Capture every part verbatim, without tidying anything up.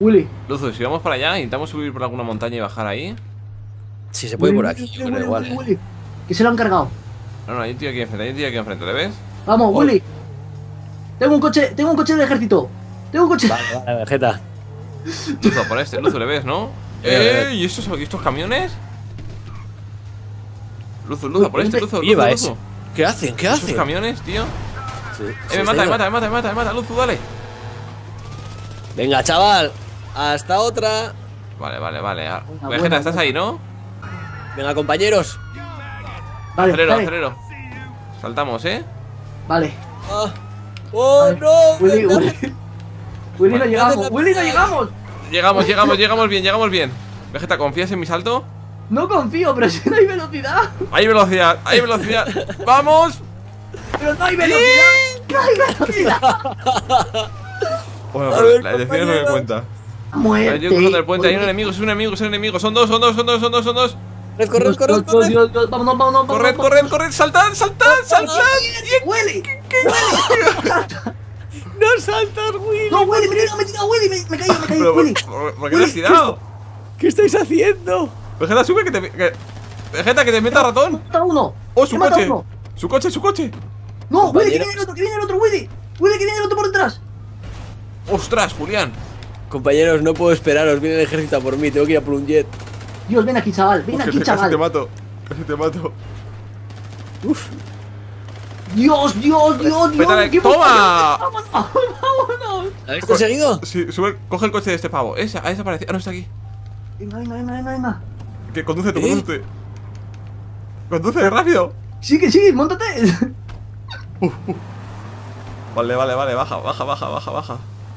Willy. Luzu, si vamos para allá, intentamos subir por alguna montaña y bajar ahí. Si se puede Willy, por aquí, Willy, yo creo Willy, igual. Willy, Willy. Que se lo han cargado. No, no, hay un tío aquí enfrente, hay un tío aquí enfrente, ¿le ves? Vamos, Oh. Willy. Tengo un coche, tengo un coche del ejército. Tengo un coche. Vale, vale, Vegeta. Luzu, por este, Luzu, ¿le ves, no? Eh, ¡Eh! ¿Y estos, y estos camiones? Luzu, Luzu, por este, Luzu, Luzu, Lleva Luzu. ese. ¿Qué hacen? ¿Qué ¿Esos hacen? camiones, tío? Sí, Eh, sí, me está mata, me yendo. mata, me mata, me mata, me mata, Luzu, dale. Venga, chaval. Hasta otra. Vale, vale, vale. Ah, Buena, Vegeta, buena, ¿estás buena. ahí, no? Venga, compañeros. Vale, Acelero, dale. acelero. Saltamos, ¿eh? Vale. Ah. ¡Oh, Vale. no! Willy, venga. Willy. Willy, no Vale. llegamos. Willy, no llegamos. Llegamos, llegamos, llegamos bien, llegamos bien. Vegeta, ¿confías en mi salto? No confío, pero si no hay velocidad. Hay velocidad, hay velocidad. ¡Vamos! Pero no hay velocidad. No hay velocidad. Bueno, A pero ver, la dirección es lo que compañero. cuenta. Muerte. Hay un cruzando el puente, hay un Willy. enemigo, es un enemigo, es un enemigo. Son dos, son dos, son dos, son dos, son dos. Corred, corred, Dios, corred, Dios, corred. Dios, Dios, vámonos, vámonos, Corred, vámonos, corred, corred, saltad, saltad, saltad. Willy. No saltas, Willy. No, Willy, me he tirado, me he tirado, Willy, me, me caí, me caí, Pero, Willy. ¿por, por qué te has tirado? ¿Qué estáis haciendo? Vegeta, sube que te. Que, Vegeta, que te meta ratón. Mata uno. Oh, su He matado coche. uno. Su coche, su coche. No, Willy, que Compañero. viene el otro, que viene el otro, Willy. Willy, que viene el otro por detrás. Ostras, Julián. Compañeros, no puedo esperaros. Viene el ejército a por mí. Tengo que ir a por un jet. Dios, ven aquí, chaval, ven Uf, aquí, que casi te chaval. mato. Casi te mato. Uf. Dios, Dios, Dios, Dios. Pétale. ¿qué ¡Toma! Vámonos, vámonos. ¿Habéis conseguido? Sí, sube, coge el coche de este pavo. Ese, ha desaparecido. Ah, no está aquí. Venga, venga, venga, venga, venga. Que conduce tú, ¿Eh? conduce. Conduce rápido. Sigue, sigue, montate. Vale, vale, vale, baja, baja, baja, baja, baja.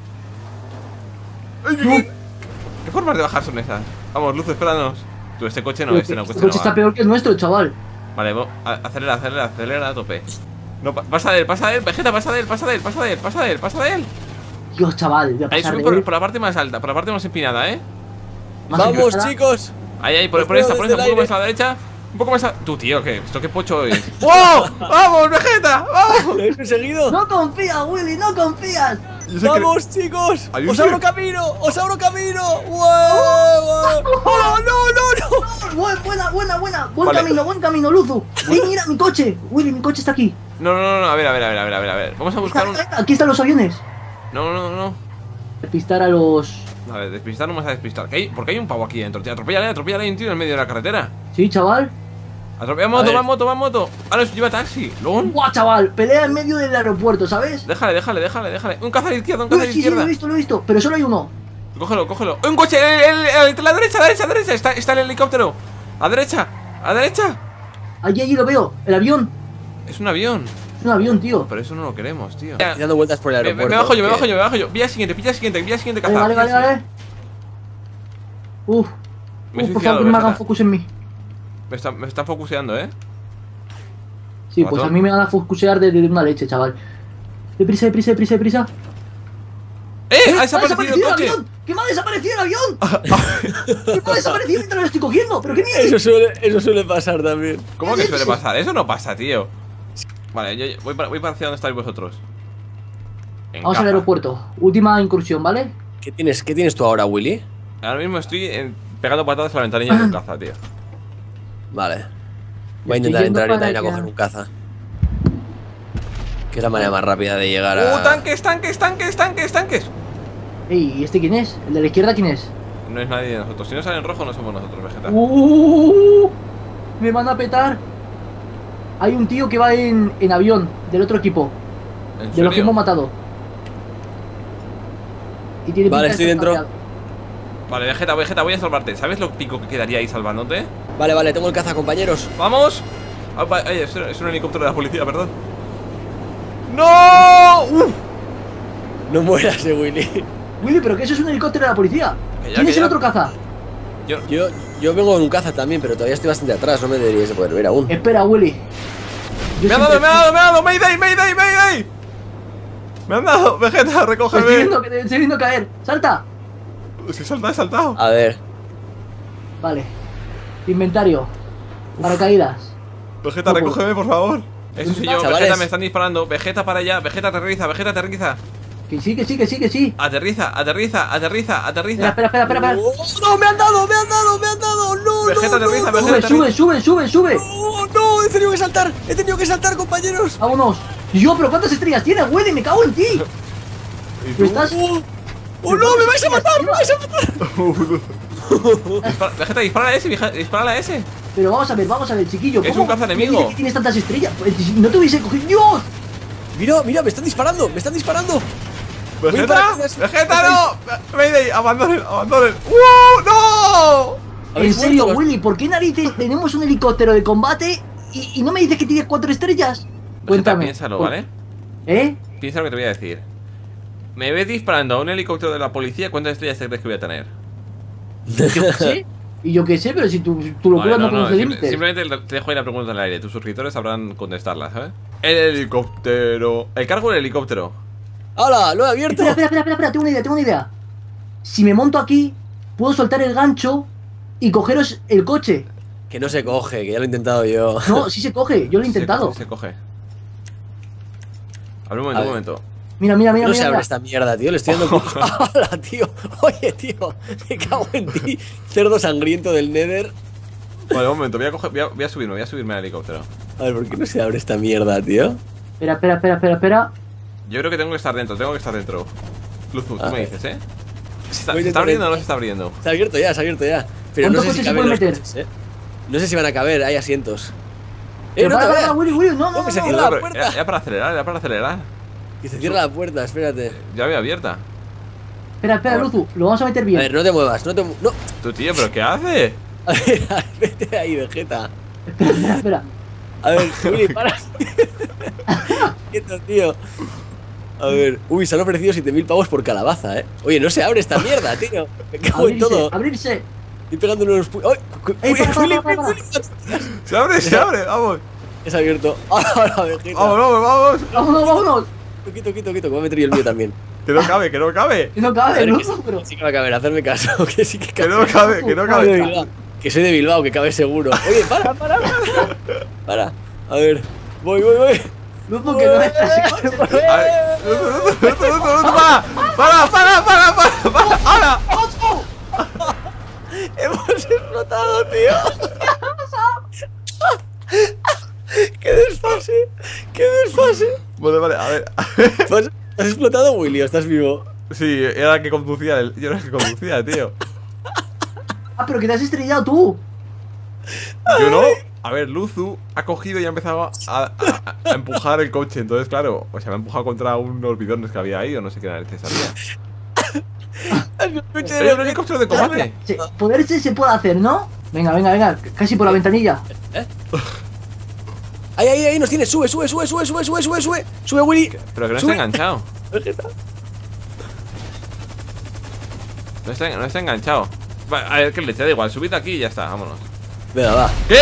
Ay, ¿qué, qué, qué formas de bajar son esas? Vamos, Luz, espéranos. Tú, este coche no, este no, Este coche no coche está va. peor que el nuestro, chaval. Vale, vo- a- acelera, acelera, acelera a tope. No, pa- pasa de él, pasa de él, Vegeta, pasa de él, pasa de él, pasa de él, pasa de él, pasa de él. Dios, chaval, voy a Ahí, pasar sube de por, él. por la parte más alta, por la parte más empinada, ¿eh? Más Vamos, empezada. chicos. Ahí, ahí, por, Los por esta, veo por desde esta, un poco el más a la derecha. Un poco más a... Tú, tío, ¿qué? ¿Esto qué pocho es? ¡Wow! ¡Vamos, Vegeta! ¡Vamos! ¿Lo habéis conseguido? No confías, Willy, no confías. Yo sé que- ¡Vamos, chicos! Hay un ¡Os tío- abro camino! ¡Os abro camino! ¡Wow! wow. ¡Oh, no, no, no! Bu- Buena, buena, buena. Buen Vale. camino, buen camino, Luzu. Ey, mira mi coche. Willy, mi coche está aquí. No, no, no, no, a ver, a ver, a ver, a ver, a ver, a ver. Vamos a buscar un... Aquí están los aviones. No, no, no. Despistar a los... A ver, despistar no me vas a despistar. ¿Qué hay? ¿Por qué hay un pavo aquí dentro? Tío, atropéllale, atropéllale, hay un tío en el medio de la carretera. Sí, chaval. Atropella A moto, ver. va en moto, va en moto. Ah, no, lleva taxi. ¿Lon? Buah, chaval. Pelea en medio del aeropuerto, ¿sabes? Déjale, déjale, déjale, déjale. Un caza a la izquierda, un Uy, caza a la sí, sí, lo izquierda. he visto, lo he visto. Pero solo hay uno. Cógelo, cógelo. ¡Un coche! El, el, el- la derecha, la derecha, la derecha. Está, está el helicóptero. A derecha, a derecha. Allí, allí lo veo. El avión. Es un avión. Es un avión, tío. Pero eso no lo queremos, tío. Estoy dando vueltas por el Me, aeropuerto. me bajo yo, me que- bajo yo, me bajo yo. Vía siguiente, vía siguiente, vía siguiente, Vale, caza. vale, vía vale, siguiente. vale. Uf. Me he Uf, por suicidado, favor, que me hagan Vegeta. focus en mí. Me está, me está focuseando, ¿eh? Sí, pues a Ratón. mí me van a focusear de, de una leche, chaval. Deprisa, deprisa, deprisa, deprisa. ¡Eh! ¡Eh! ¡Ha desaparecido el coche! avión! ¡Que me ha desaparecido el avión! ¡Que me ha desaparecido mientras lo estoy cogiendo! ¿Pero qué mierda? Eso suele, eso suele pasar también. ¿Cómo que suele pasar? Eso no pasa, tío. Vale, yo yo voy para, voy para hacia donde estáis vosotros. En Vamos al caza. aeropuerto. Última incursión, ¿vale? ¿Qué tienes, qué tienes tú ahora, Willy? Ahora mismo estoy en- pegando patadas a la ventanilla de un caza, tío. Vale. Voy a Estoy intentar yendo entrar yo para también a allá. coger un caza. Que es la manera más rápida de llegar a... ¡Uh, tanques, tanques, tanques, tanques, tanques! Ey, ¿y este quién es? ¿El de la izquierda quién es? No es nadie de nosotros. Si no sale en rojo, no somos nosotros, Vegeta. ¡Uh! Me van a petar. Hay un tío que va en, en avión, del otro equipo, ¿En de los que serio? hemos matado. Y tiene Vale, pinta de estoy estar dentro. tapeado. Vale, Vegeta, Vegeta, voy a salvarte. ¿Sabes lo pico que quedaría ahí salvándote? Vale, vale, tengo el caza, compañeros. ¡Vamos! Ah, va- ay, es, es un helicóptero de la policía, perdón. ¡No! ¡Uf! No mueras, eh, Willy. Willy, pero que eso es un helicóptero de la policía. Que ya, ¿Quién que es el ya. otro caza? Yo, Yo, yo vengo en un caza también, pero todavía estoy bastante atrás. No me deberíais de poder ver aún. Espera, Willy. Yo ¡Me han siempre- dado, me han dado, me han dado! ¡Mayday, mayday, mayday! ¡Me han dado! ¡Vegeta, Te estoy recógeme! viendo, que te estoy viendo caer. ¡Salta! Si salta, he saltado. A ver. Vale. Inventario. Paracaídas. Vegeta, No, recógeme, por favor. Eso sí, yo, Chavales. Vegeta, me están disparando. Vegeta para allá, Vegeta aterriza, Vegeta aterriza. Que sí, que sí, que sí, que sí. Aterriza, aterriza, aterriza, aterriza. Espera, espera, espera, espera. Oh, no, me han dado, me han dado, me han dado. No, Vegeta, no, aterriza, no, no. Vegeta. Sube, sube, sube, sube, sube. No, no, he tenido que saltar, he tenido que saltar, compañeros. Vámonos. Yo, pero ¿cuántas estrellas tienes, Willy? Me cago en ti. ¿Y ¿Tú tú? estás? Oh, oh, no, me vais a matar, me vais a matar. Dispara- Vegeta, dispara a ese, vieja- dispara a ese. Pero vamos a ver, vamos a ver, chiquillo. Es ¿cómo un caza me enemigo. dices que tienes tantas estrellas? Pues, si no te hubiese cogido. ¡Dios! Mira, mira, me están disparando, me están disparando. Vegeta, para que- Vegeta, no. Mayday, abandonen, abandonen. ¡Wow! ¡No! En ¿Habéis serio, muerto? Willy, ¿por qué narices tenemos un helicóptero de combate y, y no me dices que tienes cuatro estrellas? Vegeta, Cuéntame. piénsalo, Por- ¿vale? ¿Eh? Piensa lo que te voy a decir. Me ves disparando a un helicóptero de la policía, ¿cuántas estrellas te crees que voy a tener? Yo qué sé. Y yo qué sé, pero si tu, tu locura Vale, no, conoce sim- límites. simplemente te dejo ahí la pregunta en el aire. Tus suscriptores sabrán contestarla, ¿sabes? El helicóptero. El cargo del helicóptero. ¡Hala! ¡Lo he abierto! Espera, espera, espera, espera, espera, tengo una idea, tengo una idea. Si me monto aquí, puedo soltar el gancho y cogeros el coche. Que no se coge, que ya lo he intentado yo. No, sí se coge, yo lo he intentado. Se, se coge. A ver, un momento, A un ver. momento. Mira, mira, mira, No se mira. abre mira. esta mierda, tío. Le estoy dando. ¡Hala, tío! Oye, tío. Me cago en ti. Cerdo sangriento del Nether. Vale, un momento, voy a, coger, voy a, voy a subirme, voy a subirme al helicóptero. A ver, ¿por qué no se abre esta mierda, tío? Espera, espera, espera, espera, espera. Yo creo que tengo que estar dentro, tengo que estar dentro. Luzu, tú A me ver. dices, ¿eh? ¿Se está, Voy ¿se está dentro, abriendo o no dentro. se está abriendo? Se ha abierto ya, se ha abierto ya. Pero no ¿Cuántos sé si coches se caben pueden los meter? coches, ¿eh? No sé si van a caber, hay asientos. ¡Eh, Pero no para, te para, veas! para, Willy, Willy, no, no, No, no, que se no. cierra No, la pero puerta. ya, ya para acelerar, ya para acelerar. Que se cierra la puerta, espérate. Ya había abierta. Espera, espera, Ahora. Luzu, lo vamos a meter A bien. ver, no te muevas, no te mu- No. Tú, tío, ¿pero qué hace? A ver, a ver, vete ahí, Vegeta. Espera, espera, espera. A ver, Willy, para. Quieto, tío. A ver, uy, se han ofrecido siete mil pavos por calabaza, eh. Oye, no se abre esta mierda, tío. Me cago en Abrirse, todo. abrirse. Estoy pegando unos pu- ¡Ay! cu- Ey, Uy, para, para, Willy, para, para. Willy, Se abre, se abre, vamos. Es abierto. Ahora, Vegeta. Vamos, vamos, vamos. Vámonos, vámonos. Quito, quito, quito, que voy a meter yo el mío también. Que no cabe, que no cabe. Que no A cabe, ver, que Luzu, sí, pero. que sí que va a caber, hacerme caso, que sí que Que cabe. no cabe, que no Soy de cabe. Bilbao. Que soy de Bilbao, que cabe seguro. Oye, para, para, para. Para. A ver. Voy, voy, voy. Luzu, que no entra ese coche. A ver, Luzu, Luzu, Luzu, Luzu, Luzu, para, para, para, para, para, para, ahora. Hemos explotado, tío. ¡Qué desfase! ¡Qué desfase! Vale, vale, a ver. ¿Has, has explotado, Willy, o estás vivo? Sí, era el que conducía, el- yo era el que conducía, tío. Ah, pero que te has estrellado tú. Yo no. A ver, Luzu ha cogido y ha empezado a, a- a empujar el coche. Entonces, claro, o sea, me ha empujado contra unos bidones que había ahí o no sé qué narices había. Hay un helicóptero de combate. Sí, poderse se puede hacer, ¿no? Venga, venga, venga, casi por la ventanilla. ¡Ahí, ahí, ahí! ¡Nos tiene! ¡Sube, sube, sube, sube, sube, sube, sube! ¡Sube, sube, Willy! Pero que no está Sube. enganchado. Vegeta. No está, no está enganchado. Va, a ver, qué leche, da igual. Subid aquí y ya está, vámonos. Venga, va. ¿Qué?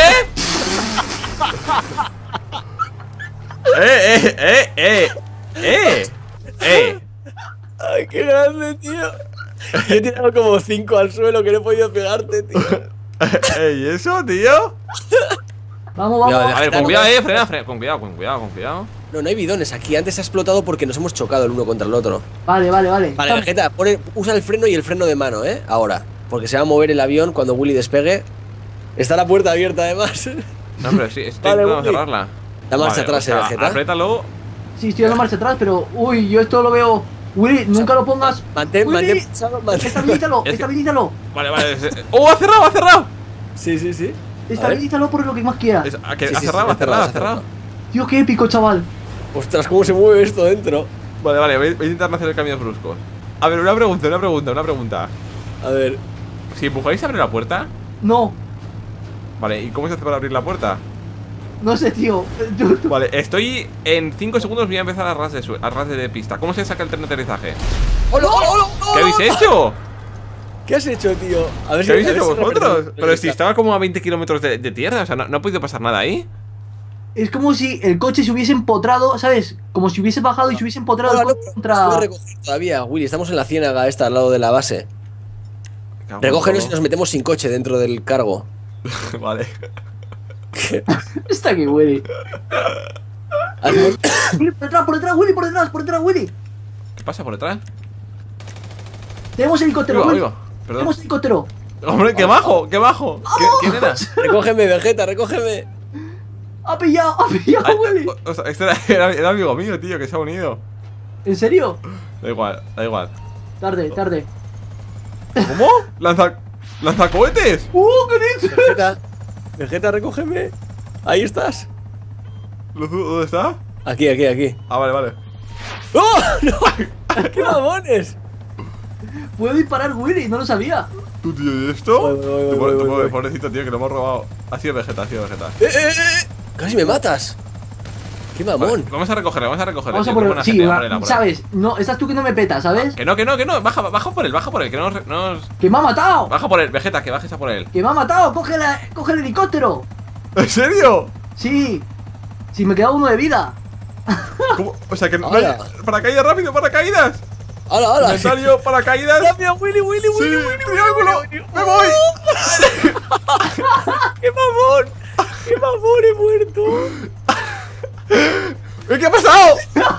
¡Eh, eh, eh, eh! ¡Eh! ¡Eh! ¡Ay, qué grande, tío! Yo he tirado como cinco al suelo que no he podido pegarte, tío. ¡Eh! ¿Y eso, tío? Vamos, vamos. No, A ver, Está con cuidado, como- eh, frena, frena. Con cuidado, con cuidado, con cuidado. No, no hay bidones aquí. Antes ha explotado porque nos hemos chocado el uno contra el otro. Vale, vale, vale. Vale, Vegeta, pone- usa el freno y el freno de mano, ¿eh? Ahora. Porque se va a mover el avión cuando Willy despegue. Está la puerta abierta, además. No, pero sí, estoy Vale, intentando Willy. cerrarla. La marcha Vale, atrás, o sea, eh, Vegeta. apriétalo. Sí, estoy dando marcha atrás, pero. Uy, yo esto lo veo. Willy, nunca lo pongas. Mantén, Willy, mantén pulsado, mantén- Estabilízalo, Es que- estabilízalo. Vale, vale. es- ¡Oh, ha cerrado, ha cerrado! Sí, sí, sí. Estabilízalo por lo que más quieras. Es- ah, que Sí, ha sí, cerrado, sí, ha cerrado, ha cerrado. Tío, qué épico, chaval. Ostras, cómo se mueve esto dentro. Vale, vale, voy, voy a intentar no hacer cambios bruscos. A ver, una pregunta, una pregunta, una pregunta. A ver. Si empujáis a abrir la puerta. No, Vale, ¿y cómo se hace para abrir la puerta? no sé, tío. Tú- tú- Vale, estoy en cinco segundos voy a empezar a ras de, su- a ras de pista. ¿Cómo se saca el tren de aterrizaje? ¡Hola, hola, hola! ¿Qué habéis hecho? ¿Qué has hecho, tío? A ver ¿Qué habéis a ver hecho si lo vosotros? perdemos. Pero si estaba como a veinte kilómetros de, de tierra, o sea, no, no ha podido pasar nada ahí. Es como si el coche se hubiese empotrado, ¿sabes? Como si hubiese bajado y se hubiese empotrado Hola, el no, coche no contra. se puede recoger todavía, Willy. Estamos en la ciénaga esta al lado de la base. Cago en Recógenos y todo. nos metemos sin coche dentro del cargo. Vale. Está aquí, Willy. Hacemos- Willy, por detrás, por detrás, Willy, por detrás, por detrás, Willy. ¿Qué pasa por detrás? Tenemos helicóptero, Oiga, Will. oiga, perdón. Tenemos helicóptero. Hombre, qué bajo, qué bajo. ¿Qué- ¿Quién era? Recógeme, Vegeta, recógeme. Ha pillado, ha pillado, Ay, Willy. o, o sea, este era, era, era amigo mío, tío, que se ha unido. ¿En serio? Da igual, da igual. Tarde, tarde. ¿Cómo? ¿Lanza, ¿Lanzacohetes? ¡Uh, qué dices! Vegeta, Vegeta, recógeme. Ahí estás. Luzu, ¿dónde está? Aquí, aquí, aquí. Ah, vale, vale. ¡Oh! ¡No! ¡Qué mamones! Puedo disparar, Willy, no lo sabía. ¿Tú, tío, y esto? Voy, voy, voy, Tu voy, pobre- tu voy, pobre- voy. Pobrecito, tío, que lo hemos robado. Ha sido Vegeta, ha sido Vegeta. ¡Eh, eh, eh! ¡Casi me matas! ¡Qué mamón! Vale, vamos a recogerle, vamos a recogerle. Vamos a tío, por qué él. buena Sí, gente, va- vamos a ir a por él. ¿sabes? No, estás tú que no me petas, ¿sabes? Que no, que no, que no. Baja, baja por él, baja por él, que no nos, no nos- ¡Que me ha matado! Baja por él, Vegeta, que bajes a por él. ¡Que me ha matado! ¡Coge, la- coge el helicóptero! ¿En serio? Sí. Si me queda uno de vida. ¿Cómo? O sea, que no hay... Hola. Paracaídas rápido, paracaídas. ¡Hala, hala! Inventario, paracaídas. ¡Rápido, Willy, Willy, Sí, Willy, Willy! triángulo. Willy, Me voy. ¡Qué mamón! ¡Qué mamón, he muerto! ¿Qué ha pasado?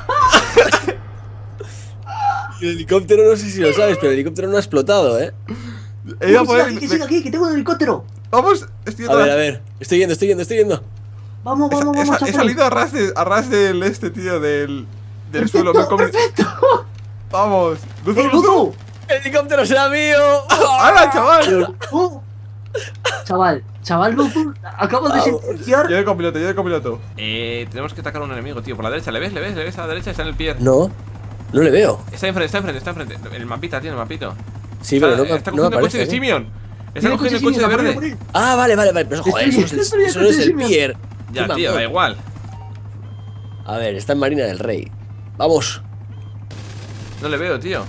El helicóptero, no sé si lo sabes, pero el helicóptero no ha explotado, ¿eh? He ido a Uy, por sigue él. aquí, que sigue aquí, que tengo un helicóptero. Vamos, estoy A ver, a atrás. ver. Estoy yendo, estoy yendo, estoy yendo. Vamos, He, vamos, he- vamos. he a por él. salido a ras, de, a ras del este, tío, del, del suelo. Me he Perfecto, comido- perfecto. Vamos. Luzu, ¡Eh, Luzu. Luzu! ¡El helicóptero será mío! ¡Hala, chaval! Uh. Chaval, chaval, Luzu, acabo de Vamos. sentenciar. Yo de copiloto, yo de copiloto. Eh, tenemos que atacar a un enemigo, tío. Por la derecha, ¿le ves? ¿Le ves? ¿Le ves a la derecha? Está en el pie. No, no le veo. Está enfrente, está enfrente, está enfrente. El mapita, tío, el mapito. Sí, pero no, está, está me- no me cogiendo el coche de aparece. ¿eh? Simeon. Está Tiene cogiendo el coche coche de Simeon, a por él, a verde. por él. Ah, vale, vale, vale. Pero joder, Estoy- eso, no es, estoy en eso el no es coche el de Simeon. Pier. Ya, Qué tío, mamón. da igual. A ver, está en Marina del Rey. Vamos. No le veo, tío.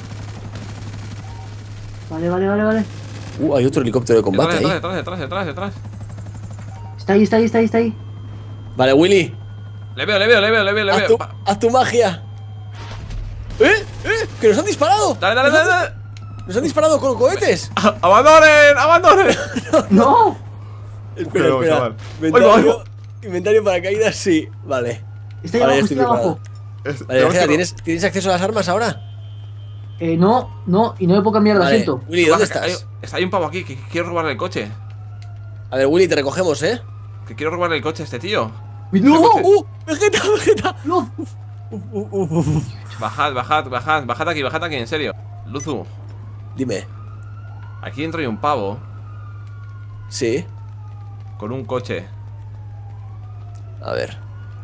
Vale, vale, vale, vale. Uh, hay otro helicóptero de Detrás, combate detrás, ahí. detrás, detrás, detrás, detrás. Está ahí, está ahí, está ahí, está ahí. Vale, Willy, Le veo, le veo, le veo, le veo, le haz veo. tu, Pa- haz tu magia. ¡Eh! ¡Eh! ¡Que nos han disparado! Dale, dale, dale, dale. ¡Nos han disparado con cohetes! A- ¡Abandonen! ¡Abandonen! ¡No! Espera, Pero, espera. chaval. Inventario, Oiga, oiga. inventario para caídas, sí. Vale. Está ahí Vale, abajo, estoy está ahí abajo. Es- Vale, tenemos Vegeta, que- ¿tienes, ¿tienes acceso a las armas ahora? Eh, no, no, y no me puedo cambiar de Vale. asiento. Willy, ¿dónde Baja, que estás? Hay, está, hay un pavo aquí que quiero robarle el coche. A ver, Willy, te recogemos, ¿eh? Que quiero robarle el coche a este tío. ¡No! coche. ¡Uh! ¡Vegeta, Vegeta! ¡No! Uh, uh, uh, uh. Bajad, bajad, bajad, bajad aquí, bajad aquí, en serio. Luzu, Dime. aquí dentro hay un pavo Sí. con un coche. A ver.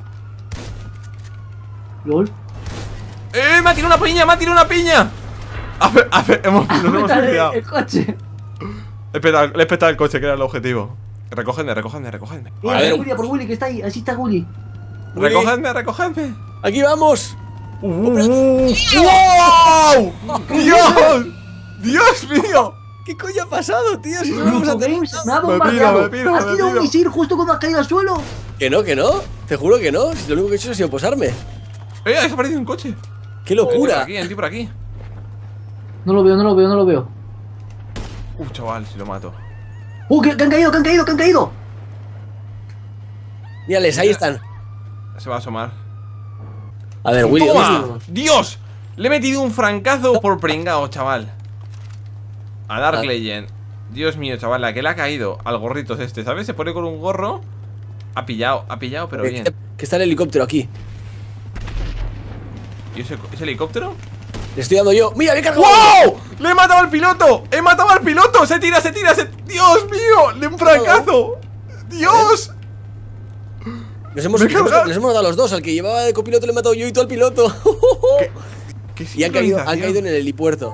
¿Lol? ¡Eh! ¡Me ha tirado una piña! ¡Me ha tirado una piña! A ver, a ver, hemos, nos hemos Dale, suicidado. el coche. He petado- Le he petado el coche, que era el objetivo. Recogedme, recogedme, recogedme. Mira, A ver. por Willy, a por Willy, que está ahí, así está Willy. Willy, Recogedme, recogedme. ¡Aquí vamos! Uh, ¡Wow! ¡Dios! ¡Dios mío! ¿Qué coño ha pasado, tío? Si no vamos Luzu a tener Games nada. me ha Me piro, bombardeado. me piro, Has me tirado un piro. misil justo cuando has caído al suelo. Que no, que no. Te juro que no. Si lo único que he hecho ha sido posarme. ¡Eh! Ha desaparecido un coche. ¡Qué Por locura! aquí, en ti por aquí. No lo veo, no lo veo, no lo veo. Uh, chaval, si lo mato. ¡Uh, que, que han caído, que han caído, que han caído! Mírales, ahí están. Se va a asomar. A ver, Willy, ¿dónde ¡Toma! estás? ¡Dios! Le he metido un francazo por pringao, chaval. A Dark Ah. Legend. Dios mío, chaval, la que le ha caído al gorrito es este, ¿sabes? Se pone con un gorro. Ha pillado, ha pillado, pero Eh, bien. Que que está el helicóptero aquí. ¿Y ese, ese helicóptero? Le estoy dando yo. ¡Mira, le he cargado! ¡Wow! ¡Le he matado al piloto! ¡He matado al piloto! ¡Se tira, se tira! Se... ¡Dios mío! ¡Le he un francazo! ¡Dios! Nos hemos, Me he nos hemos- cargado. nos hemos dado los dos. Al que llevaba de copiloto le he matado yo y tú al piloto. ¿Qué Y han caído, han sincronización? caído en el helipuerto.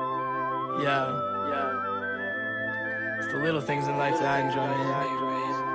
Yeah, yeah, yeah. It's the little things in life that I enjoy.